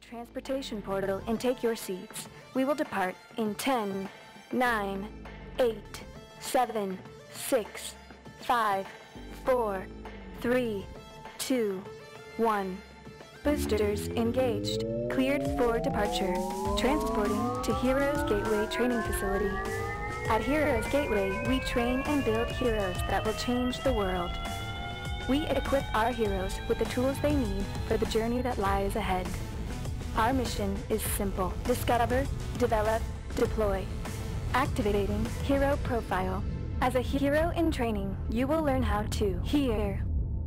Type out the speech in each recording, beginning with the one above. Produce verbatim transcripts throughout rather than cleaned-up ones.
transportation portal and take your seats. We will depart in ten, nine, eight, seven, six, five, four, three, two, one. Boosters engaged. Cleared for departure. Transporting to Heroes Gateway Training Facility. At Heroes Gateway, we train and build heroes that will change the world. We equip our heroes with the tools they need for the journey that lies ahead. Our mission is simple. Discover, develop, deploy. Activating Hero Profile. As a hero in training, you will learn how to hear.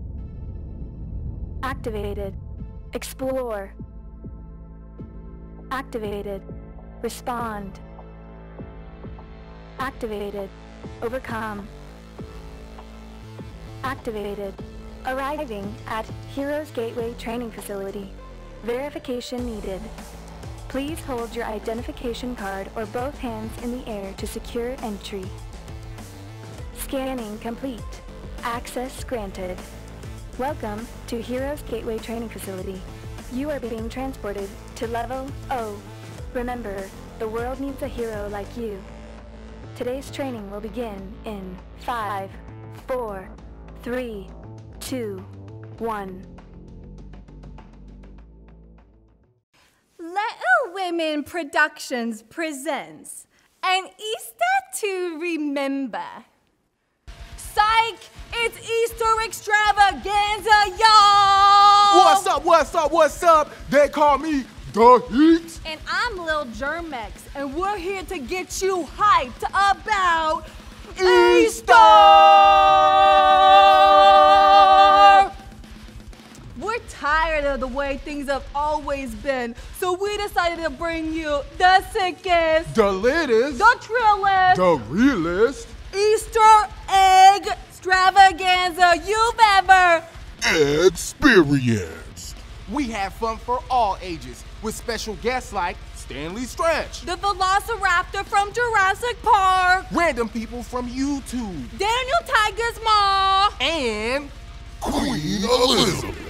Activated. Explore. Activated. Respond. Activated. Overcome. Activated. Arriving at Heroes Gateway Training Facility. Verification needed. Please hold your identification card or both hands in the air to secure entry. Scanning complete. Access granted. Welcome to Heroes Gateway Training Facility. You are being transported to Level O. Remember, the world needs a hero like you. Today's training will begin in five, four, three, two, one. Little Women Productions presents An Easter to Remember. Psych! It's Easter extravaganza, y'all! What's up, what's up, what's up? They call me The Heat. And I'm Lil Germex, and we're here to get you hyped about Easter! We're tired of the way things have always been, so we decided to bring you the sickest, The latest, the trillest, the realest Easter egg extravaganza you've ever experienced. We have fun for all ages with special guests like Stanley Stretch, the Velociraptor from Jurassic Park, random people from YouTube, Daniel Tiger's Ma, and Queen Elizabeth.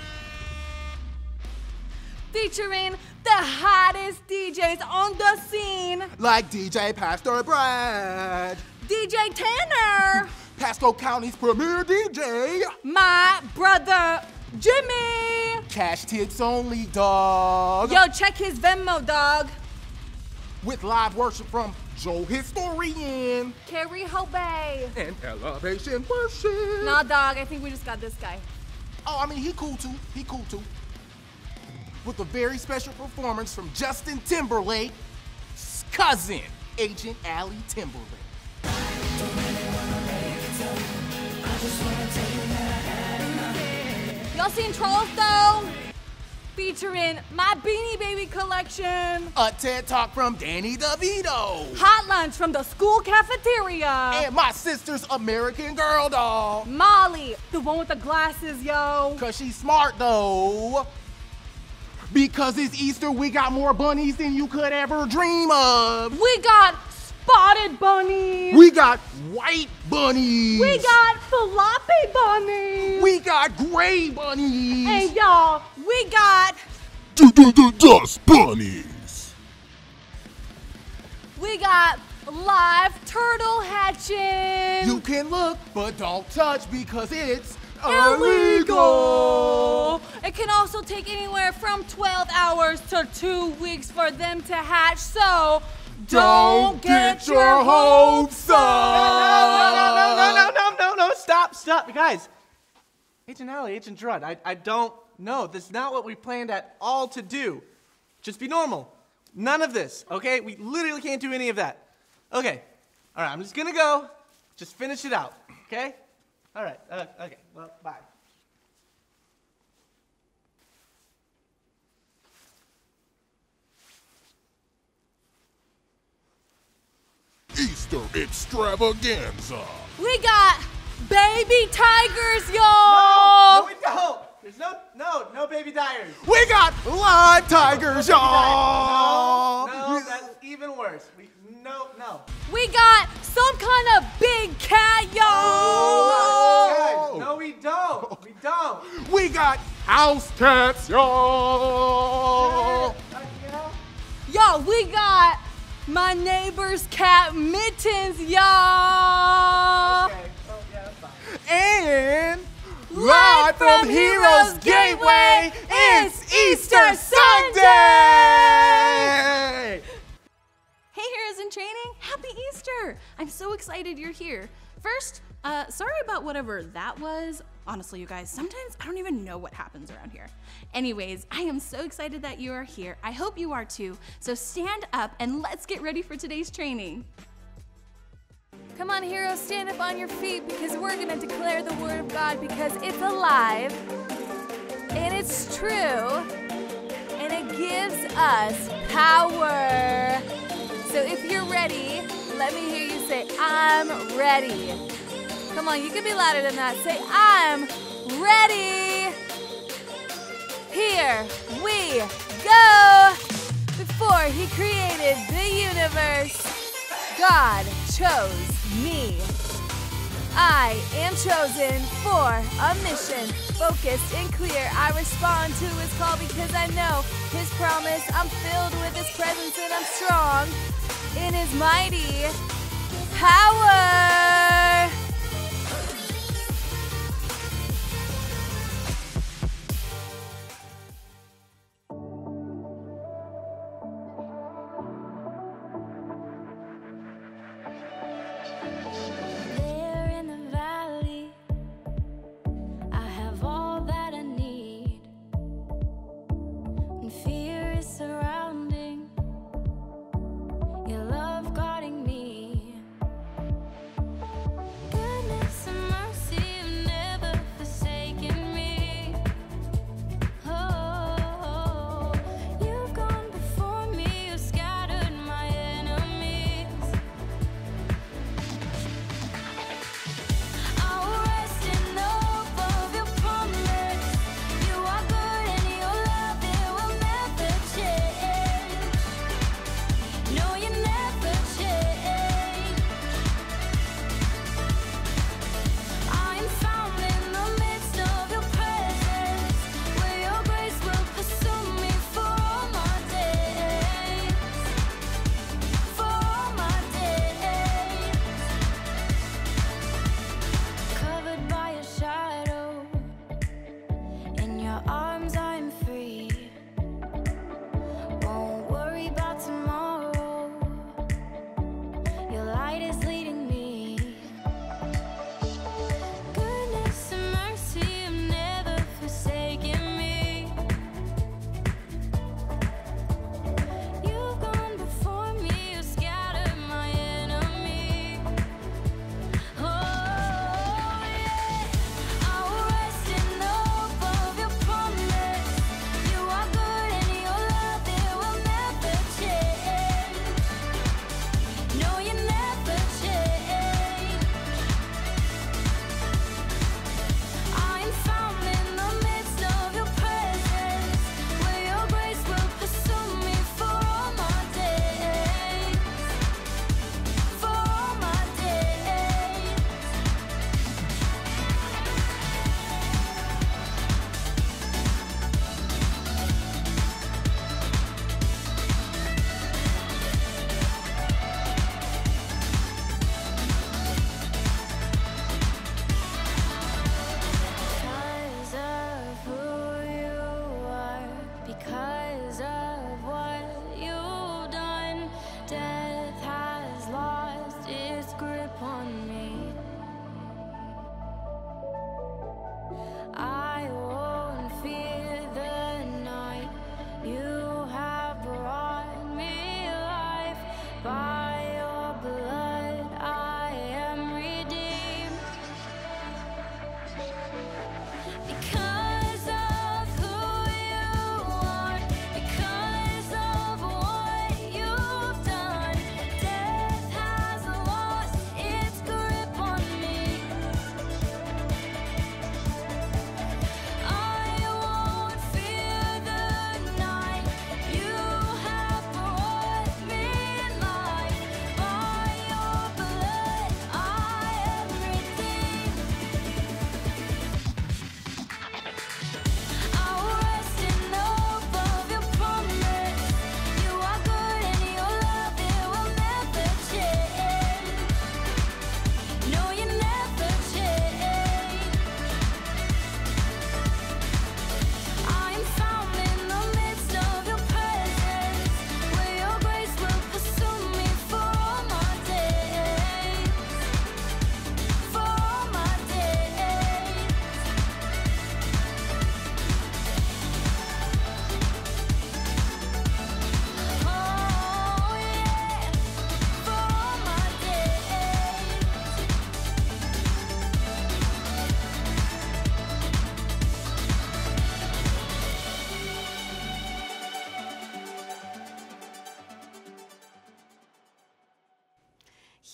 Featuring the hottest D Js on the scene, Like D J Pastor Brad, D J Tanner, Pasco County's premier D J, my brother Jimmy. Cash tips only, dog. Yo, check his Venmo, dog. With live worship from Joe Historian Carrie Hobay. and Elevation Worship. Nah, dog, I think we just got this guy. Oh, I mean, he cool too. He cool too. With a very special performance from Justin Timberlake's cousin, Agent Allie Timberlake. Y'all seen Trolls though? Featuring my Beanie Baby collection, A TED Talk from Danny DeVito. hot lunch from the school cafeteria, And my sister's American Girl doll. Molly, the one with the glasses, yo. Cause she's smart though. Because it's Easter, we got more bunnies than you could ever dream of. We got spotted bunnies. We got white bunnies. We got floppy bunnies. We got gray bunnies. And y'all, we got Dust bunnies. we got live turtle hatching. You can look, but don't touch because it's illegal. It can also take anywhere from twelve hours to two weeks for them to hatch, so don't, get, your hopes up. No, no, no, no, no, no, no, no, stop, stop. Guys, Agent Allie, Agent Drudd, I, I don't know. This is not what we planned at all to do. Just be normal. None of this, okay? We literally can't do any of that. Okay, all right, I'm just gonna go. Just finish it out, okay? All right, uh, okay, well, bye. Easter extravaganza. We got baby tigers, No, y'all. no, we don't. There's no, no, no baby tigers. We got live tigers, y'all. No, that's even worse. We, no, no. We got some kind of big cat, y'all. Guys, no, we don't. We don't. We got house cats, y'all. my neighbor's cat Mittens, y'all. Okay. Oh, yeah, that's fine. And Live from Heroes Gateway, it's Easter Sunday! Hey, Heroes in Training, happy Easter! I'm so excited you're here. First, uh, sorry about whatever that was. Honestly, you guys, sometimes I don't even know what happens around here. Anyways, I am so excited that you are here. I hope you are too. So stand up and let's get ready for today's training. Come on, heroes, stand up on your feet because we're going to declare the word of God because it's alive and it's true and it gives us power. So if you're ready, let me hear you say, I'm ready. Come on, you can be louder than that. Say, I'm ready. Here we go. Before he created the universe, God chose me. I am chosen for a mission, focused and clear. I respond to his call because I know his promise. I'm filled with his presence and I'm strong in his mighty power.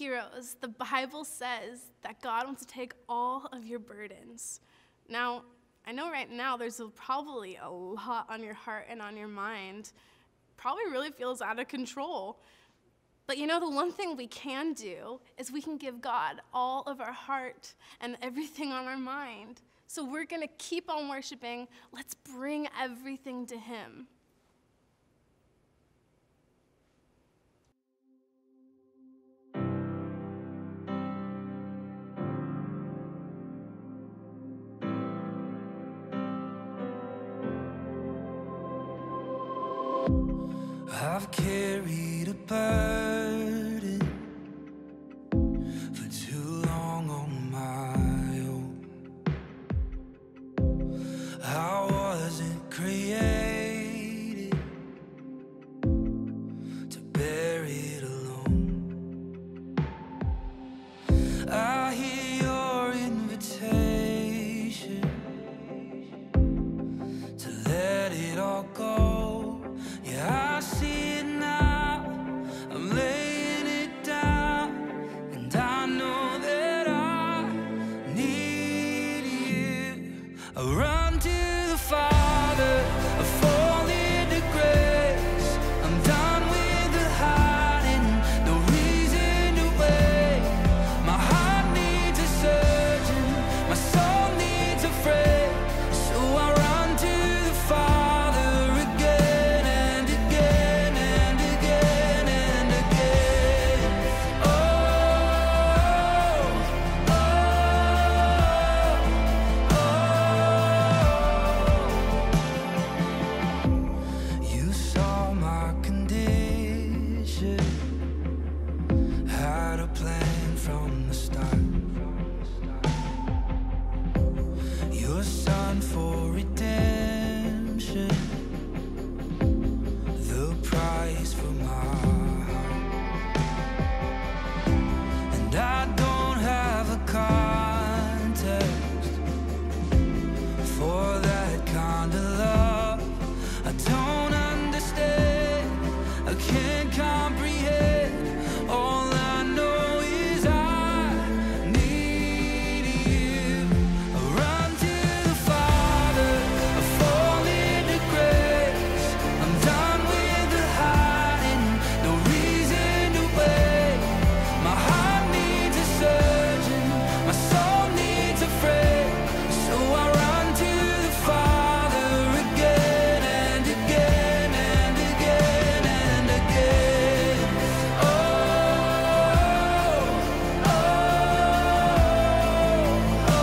Heroes, the Bible says that God wants to take all of your burdens. Now, I know right now there's a, probably a lot on your heart and on your mind. Probably really feels out of control. But you know, the one thing we can do is we can give God all of our heart and everything on our mind. So we're going to keep on worshiping. Let's bring everything to him. I've carried a burden for too long on my own. I wasn't created to bear it alone. I hear your invitation to let it all go. Yeah, I see it now, I'm laying it down, and I know that I need you. I run to the Father, I fall into grace. I'm done with the hiding, no reason to wait. My heart needs a surgeon, my soul needs a friend. So I run to the Father again and again and again and again. Oh, oh, oh. You saw my condition, had a plan from the start. Your son for redemption, the price for my heart. And I don't have a context for that kind of love. I don't understand, I can't comprehend. All I know is I need you. I run to the Father, I fall into grace. I'm done with the hiding, no reason to wait. My heart needs a surgeon, my soul needs a friend. So I run to the Father again and again and again and again. Oh, oh, oh.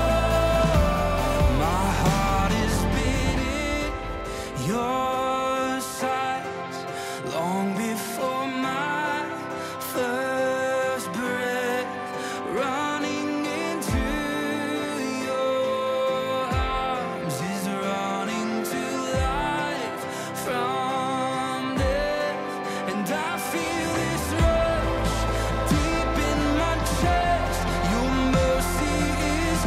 My heart is beating your sighs long before my first breath, running into your arms is running to life from death. And I feel this rush deep in my chest. Your mercy is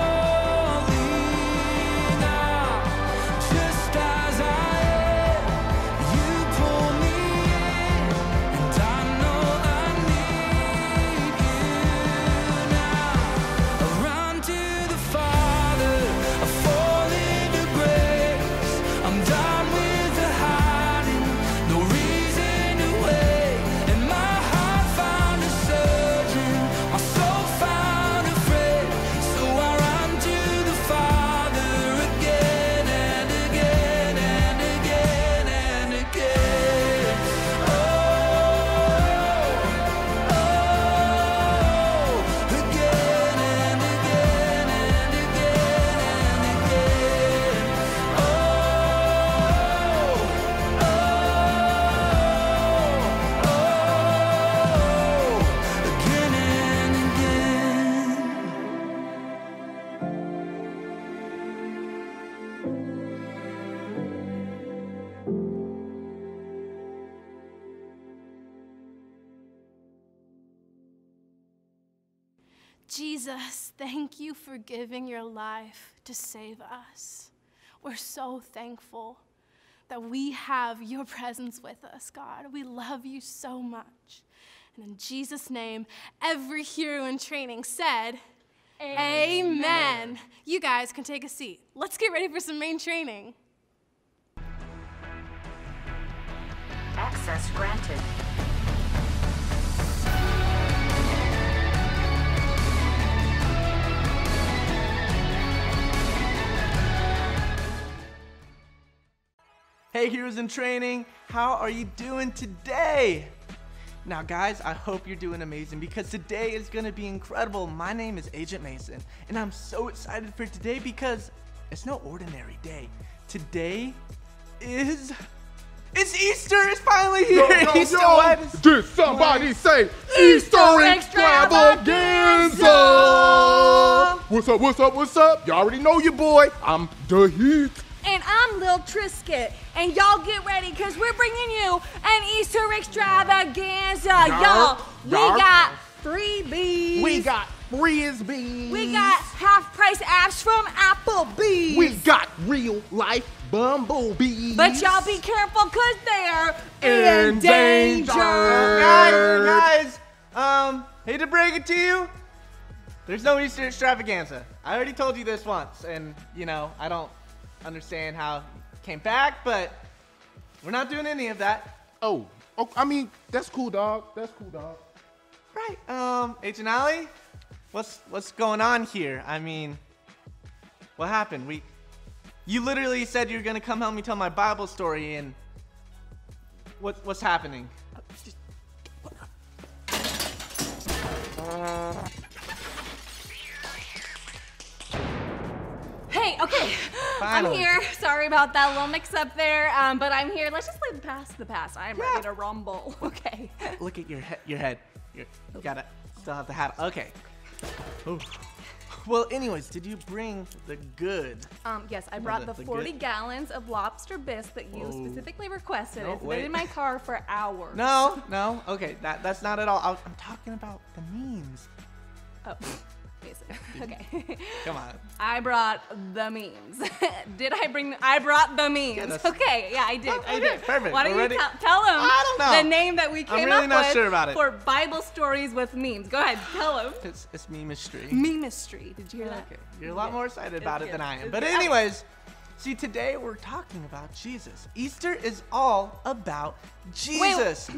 calling out, just as I am. You pull me in, and I know I need you now. I run to the Father, I fall into grace. I'm done with the hiding, no reason to wait. And my heart found a surgeon, my soul found a friend. So I run to the Father again and again and again and again. Oh, oh, again and again and again and again. Oh, oh, oh, again and again. Jesus, thank you for giving your life to save us. We're so thankful that we have your presence with us, God. We love you so much. And in Jesus' name, every hero in training said, Amen. Amen. You guys can take a seat. Let's get ready for some main training. Access granted. Hey heroes in training, how are you doing today? Now guys, I hope you're doing amazing because today is gonna be incredible. My name is Agent Mason and I'm so excited for today because it's no ordinary day. Today is, it's Easter, it's finally here. Yo, yo, Easter yo, Wednesday. did somebody say Easter extravaganza? What's up, what's up, what's up? You already know your boy, I'm the Heat. And I'm Lil Trisket, and y'all get ready because we're bringing you an Easter extravaganza. Y'all, we Yarp. got freebies. We got frisbees. We got half price apps from Applebee's. We got real life bumblebees. But y'all be careful because they're In in danger. danger. Guys, guys, um, hate to break it to you, there's no Easter extravaganza. I already told you this once, and you know, I don't understand how it came back, but we're not doing any of that. Oh, oh, I mean, that's cool, dog. That's cool, dog. Right, um, Agent Alley, what's what's going on here? I mean, what happened? We, you literally said you were gonna come help me tell my Bible story, and what what's happening? Hey, okay, Finally. I'm here. Sorry about that little mix-up there, um, but I'm here. Let's just leave the past the past. I'm Yeah. ready to rumble. Okay. Look at your head. Your head. Your, you gotta still have the hat. Okay. Ooh. Well, anyways, did you bring the good? Um, yes, I No, brought the- the the forty good- gallons of lobster bisque that you Oh. specifically requested. No, It's been wait. in my car for hours. No, no. Okay, that that's not at all. I was, I'm talking about the memes. Oh, basically. Okay. Come on. I brought the memes. Did I bring? The, I brought the memes. that's- okay, yeah, I did. Oh, I okay, did. perfect. Why don't We're you ready? tell, tell them I don't know. the name that we came really up not with sure about it. for Bible stories with memes? Go ahead, tell them. It's it's memistry. Memistry. Did you hear that? Okay, you're a lot more excited about it good. than I am. It's But good. anyways, see, today we're talking about Jesus. Easter is all about Jesus.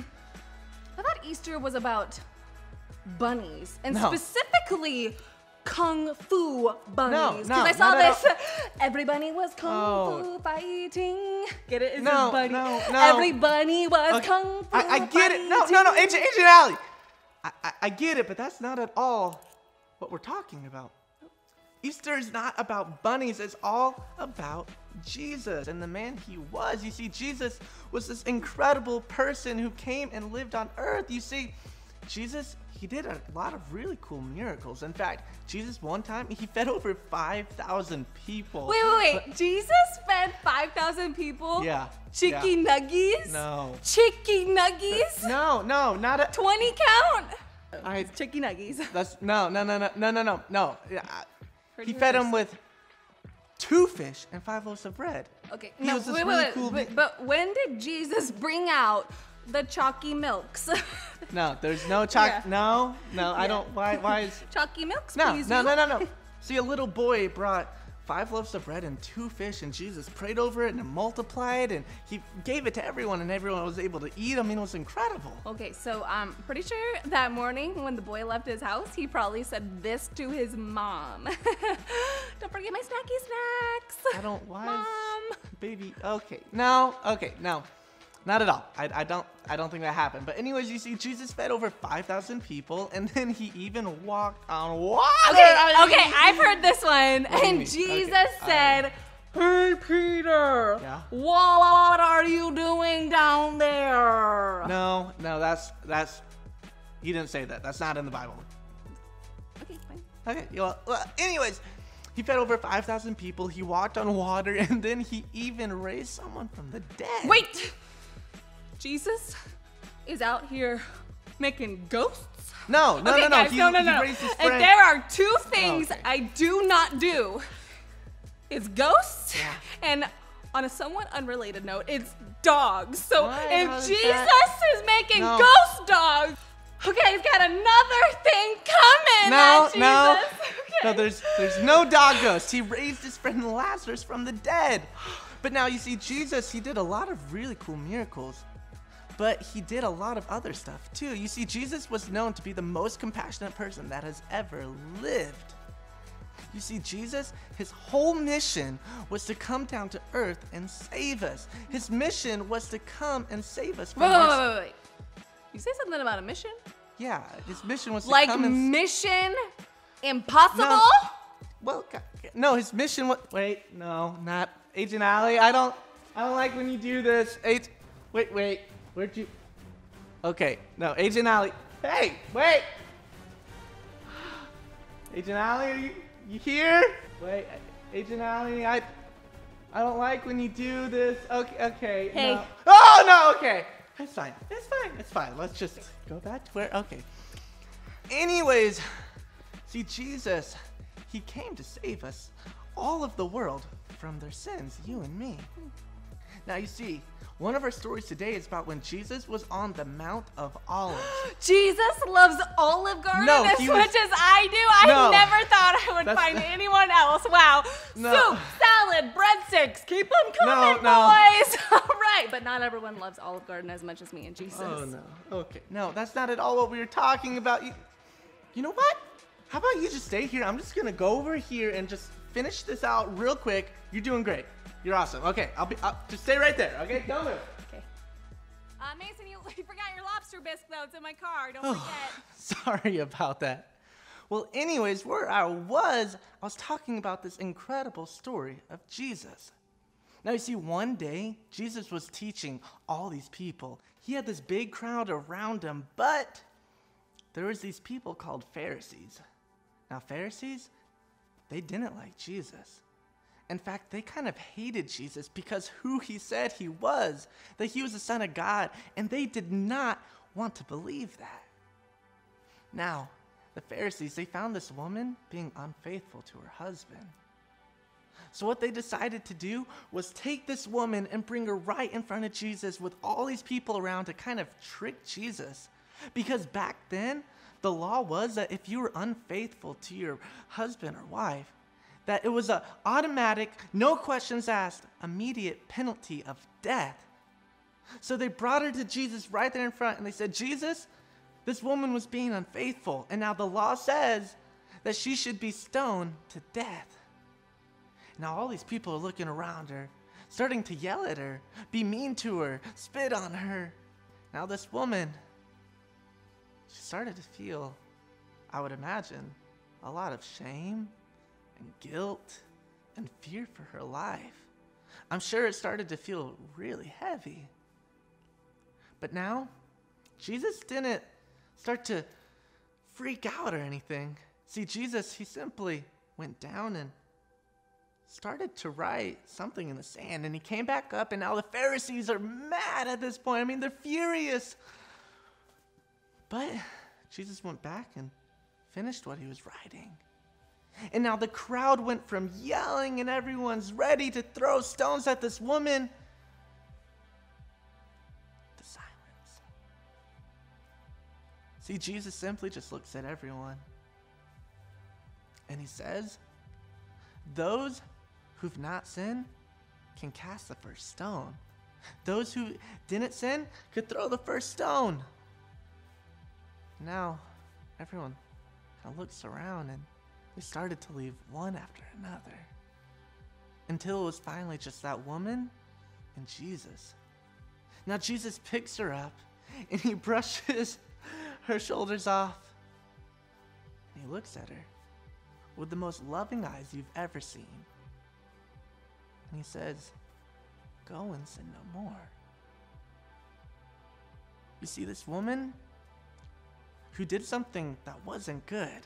I thought Easter was about bunnies, and No. specifically kung fu bunnies. no, I saw not at this. Every bunny was kung Oh. fu fighting. Get it? It's No, a bunny. no, no. Every bunny was Okay, kung fu I, I get it. No, fighting. no, no, Agent, Agent Alley. I, I, I get it, but that's not at all what we're talking about. Easter is not about bunnies. It's all about Jesus and the man he was. You see, Jesus was this incredible person who came and lived on earth. You see, Jesus, he did a lot of really cool miracles. In fact, Jesus one time, he fed over five thousand people. Wait, wait, wait. Jesus fed five thousand people? Yeah, Chicky yeah. nuggies? No. Chicky nuggies? No, no, not a. twenty count? I, Chicky nuggies. That's no, no, no, no, no, no, no, no. Yeah, I- Heard he you fed first. him with two fish and five loaves of bread. Okay, He no, was this wait, really wait, cool wait, be- but when did Jesus bring out the chalky milks? No, there's no choc. Yeah. No, no, I Yeah. don't. Why? Why is? Chalky milks, No, please. no, you. no, no, no. See, a little boy brought five loaves of bread and two fish, and Jesus prayed over it and multiplied, and he gave it to everyone, and everyone was able to eat. I mean, it was incredible. Okay, so I'm pretty sure that morning when the boy left his house, he probably said this to his mom. Don't forget my snacky snacks. I don't. Why? Mom. Is, baby. Okay. No. Okay. No. Not at all. I, I don't. I don't think that happened. But anyways, you see, Jesus fed over five thousand people, and then he even walked on water. Okay, I okay, mean- I've heard this one. What do you And mean? Jesus Okay, said, "Hey Peter, Yeah? what are you doing down there?" No, no, that's that's. He didn't say that. That's not in the Bible. Okay, fine. Okay. Well, well anyways, he fed over five thousand people. He walked on water, and then he even raised someone from the dead. Wait! Jesus is out here making ghosts? No, no, okay, no, no. guys, he, no, no, he no. raised his If friend. there are two things Okay. I do not do, it's ghosts, Yeah. and on a somewhat unrelated note, it's dogs. So What? if How is Jesus that- is making No. ghost dogs, Okay, he's got another thing coming No, at no, Jesus. Okay. no. There's there's no dog ghost. He raised his friend Lazarus from the dead. But now you see, Jesus, he did a lot of really cool miracles. But he did a lot of other stuff too. You see, Jesus was known to be the most compassionate person that has ever lived. You see, Jesus, his whole mission was to come down to earth and save us. His mission was to come and save us from Wait, wait, our... wait, wait, wait. You say something about a mission? Yeah, his mission was to Like come and... Mission Impossible? No. Well, ca- ca- no, his mission was... Wait, no, not... Agent Allie, I don't... I don't like when you do this. Ag- Wait, wait. Where'd you... Okay, no, Agent Allie. Hey, wait! Agent Allie, are you... You here? Wait, Agent Allie, I... I don't like when you do this. Okay, okay. Hey. No. Oh, no, okay. It's fine. It's fine. It's fine. Let's just go back to where... Okay. Anyways, see, Jesus, he came to save us, all of the world, from their sins, you and me. Now, you see, one of our stories today is about when Jesus was on the Mount of Olives. Jesus loves Olive Garden No, as he much was- as I do. I No. never thought I would That's- find anyone else. Wow. No. Soup, salad, breadsticks. Keep them coming, no. boys. All right, but not everyone loves Olive Garden as much as me and Jesus. Oh, no. Okay. No, that's not at all what we were talking about. You, you know what? How about you just stay here? I'm just going to go over here and just finish this out real quick. You're doing great. You're awesome. Okay, I'll be, I'll, just stay right there, okay? Don't move. Okay. Uh, Mason, you, you forgot your lobster bisque, though. It's in my car. Don't Oh, forget. sorry about that. Well, anyways, where I was, I was talking about this incredible story of Jesus. Now, you see, one day, Jesus was teaching all these people. He had this big crowd around him, but there was these people called Pharisees. Now, Pharisees, they didn't like Jesus. In fact, they kind of hated Jesus because who he said he was, that he was the Son of God, and they did not want to believe that. Now, the Pharisees, they found this woman being unfaithful to her husband. So what they decided to do was take this woman and bring her right in front of Jesus with all these people around to kind of trick Jesus. Because back then, the law was that if you were unfaithful to your husband or wife, that it was a automatic, no questions asked, immediate penalty of death. So they brought her to Jesus right there in front, and they said, Jesus, this woman was being unfaithful, and now the law says that she should be stoned to death. Now all these people are looking around her, starting to yell at her, be mean to her, spit on her. Now this woman, she started to feel, I would imagine, a lot of shame and guilt and fear for her life. I'm sure it started to feel really heavy. But now, Jesus didn't start to freak out or anything. See, Jesus, he simply went down and started to write something in the sand, and he came back up, and now the Pharisees are mad at this point. I mean, they're furious. But Jesus went back and finished what he was writing. And now the crowd went from yelling and everyone's ready to throw stones at this woman to silence. See, Jesus simply just looks at everyone and he says, those who've not sinned can cast the first stone. Those who didn't sin could throw the first stone. Now, everyone kind of looks around and they started to leave one after another until it was finally just that woman and Jesus. Now Jesus picks her up and he brushes her shoulders off and he looks at her with the most loving eyes you've ever seen. And he says, go and sin no more. You see, this woman who did something that wasn't good,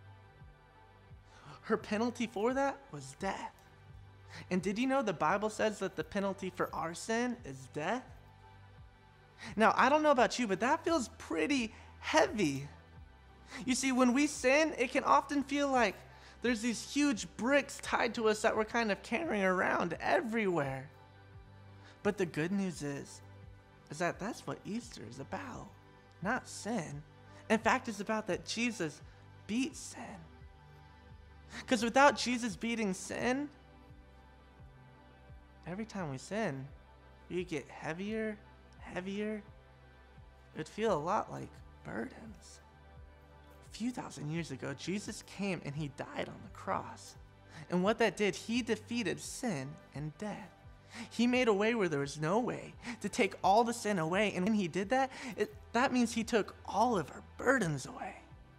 her penalty for that was death. And did you know the Bible says that the penalty for our sin is death? Now, I don't know about you, but that feels pretty heavy. You see, when we sin, it can often feel like there's these huge bricks tied to us that we're kind of carrying around everywhere. But the good news is, is that that's what Easter is about, not sin. In fact, it's about that Jesus beat sin. Because without Jesus beating sin, every time we sin, we get heavier, heavier. It would feel a lot like burdens. A few thousand years ago, Jesus came and he died on the cross. And what that did, he defeated sin and death. He made a way where there was no way to take all the sin away. And when he did that, it, that means he took all of our burdens away.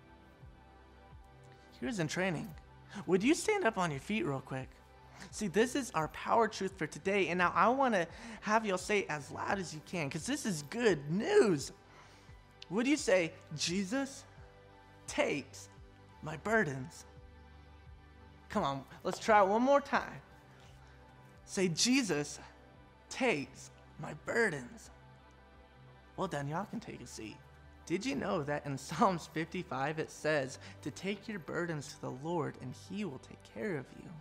Here's in training. Would you stand up on your feet real quick? See, this is our power truth for today. And now I want to have y'all say it as loud as you can, because this is good news. Would you say, Jesus takes my burdens? Come on, let's try it one more time. Say, Jesus takes my burdens. Well done, y'all can take a seat. Did you know that in Psalms fifty-five it says to take your burdens to the Lord and he will take care of you?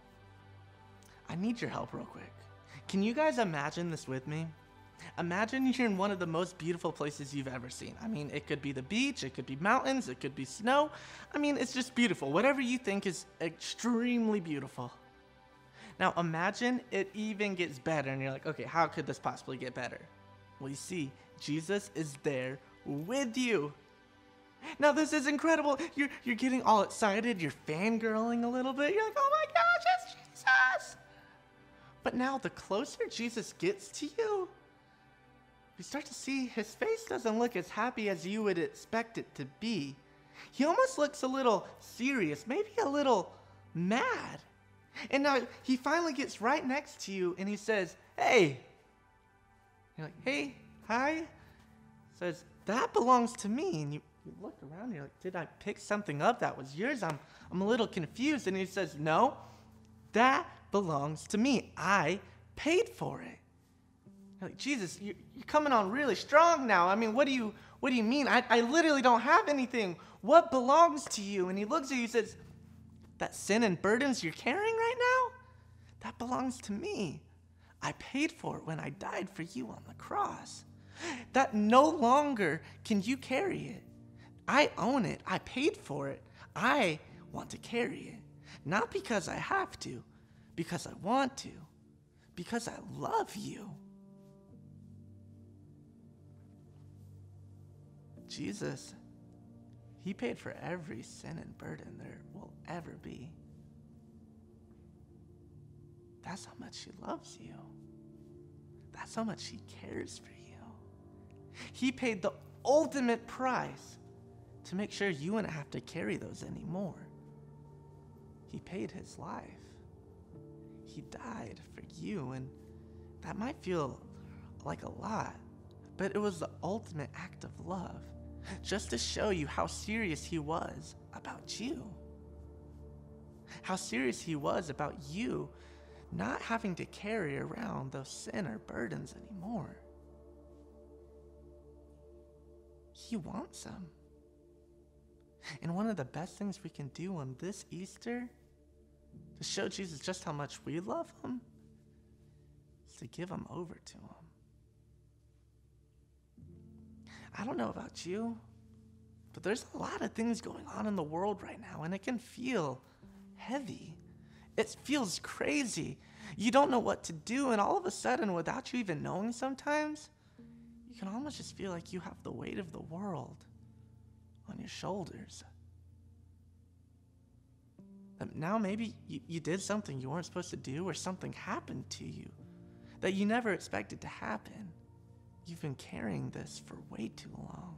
I need your help real quick. Can you guys imagine this with me? Imagine you're in one of the most beautiful places you've ever seen. I mean, it could be the beach, it could be mountains, it could be snow. I mean, it's just beautiful. Whatever you think is extremely beautiful. Now imagine it even gets better and you're like, okay, how could this possibly get better? Well, you see, Jesus is there with you. Now this is incredible. You're, you're getting all excited, you're fangirling a little bit. You're like, oh my gosh, it's Jesus. But now the closer Jesus gets to you, you start to see his face doesn't look as happy as you would expect it to be. He almost looks a little serious, maybe a little mad. And now he finally gets right next to you and he says, hey. You're like, hey, hi. Says, that belongs to me. And you, you look around and you're like, did I pick something up that was yours? I'm, I'm a little confused. And he says, no, that belongs to me. I paid for it. You're like, Jesus, you're, you're coming on really strong now. I mean, what do you, what do you mean? I, I literally don't have anything. What belongs to you? And he looks at you and says, that sin and burdens you're carrying right now, that belongs to me. I paid for it when I died for you on the cross. That no longer can you carry it. I own it. I paid for it. I want to carry it. Not because I have to, because I want to, because I love you. Jesus, he paid for every sin and burden there will ever be. That's how much he loves you. That's how much he cares for you. He paid the ultimate price to make sure you wouldn't have to carry those anymore. He paid his life. He died for you, and that might feel like a lot, but it was the ultimate act of love, just to show you how serious he was about you. How serious he was about you not having to carry around those sin or burdens anymore. He wants them. And one of the best things we can do on this Easter to show Jesus just how much we love him is to give him over to him. I don't know about you, but there's a lot of things going on in the world right now, and it can feel heavy. It feels crazy. You don't know what to do, and all of a sudden, without you even knowing sometimes, you can almost just feel like you have the weight of the world on your shoulders. And now maybe you, you did something you weren't supposed to do, or something happened to you that you never expected to happen. You've been carrying this for way too long.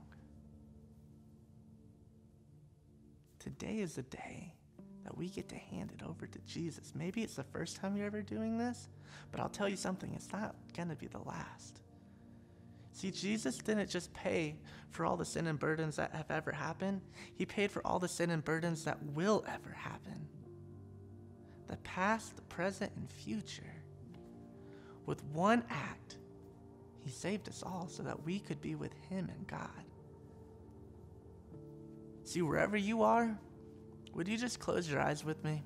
Today is the day that we get to hand it over to Jesus. Maybe it's the first time you're ever doing this, but I'll tell you something, it's not gonna be the last. See, Jesus didn't just pay for all the sin and burdens that have ever happened. He paid for all the sin and burdens that will ever happen. The past, the present, and future. With one act, he saved us all so that we could be with him and God. See, wherever you are, would you just close your eyes with me?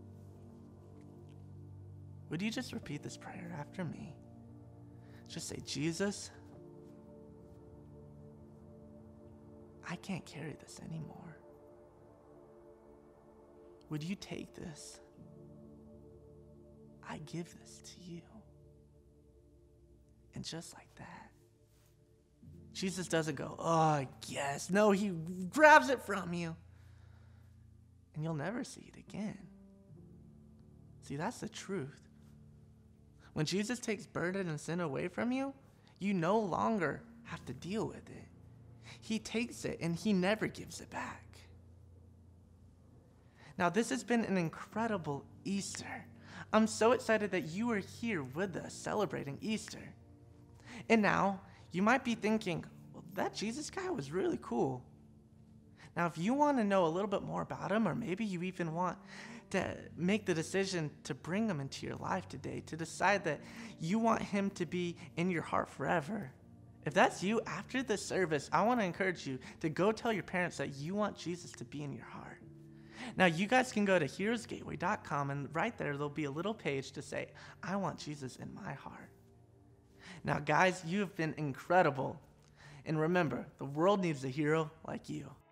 Would you just repeat this prayer after me? Just say, Jesus, I can't carry this anymore. Would you take this? I give this to you. And just like that, Jesus doesn't go, oh, yes. No, he grabs it from you. And you'll never see it again. See, that's the truth. When Jesus takes burden and sin away from you, you no longer have to deal with it. He takes it and he never gives it back. Now, this has been an incredible Easter. I'm so excited that you are here with us celebrating Easter. And now, you might be thinking, well, that Jesus guy was really cool. Now, if you want to know a little bit more about him, or maybe you even want to make the decision to bring him into your life today, to decide that you want him to be in your heart forever, if that's you, after this service, I want to encourage you to go tell your parents that you want Jesus to be in your heart. Now, you guys can go to heroes gateway dot com, and right there, there'll be a little page to say, I want Jesus in my heart. Now, guys, you have been incredible. And remember, the world needs a hero like you.